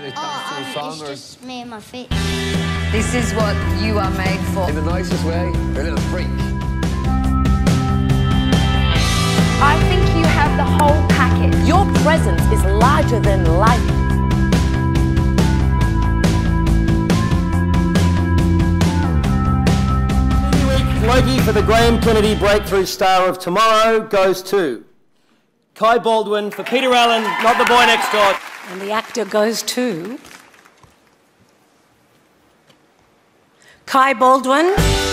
It's just me and my feet. This is what you are made for. In the nicest way, you're a little freak. I think you have the whole package. Your presence is larger than life. Logie for the Graham Kennedy Breakthrough Star of Tomorrow goes to Kai Baldwin for Peter Allen, Not the Boy Next Door. And the actor goes to Kai Baldwin.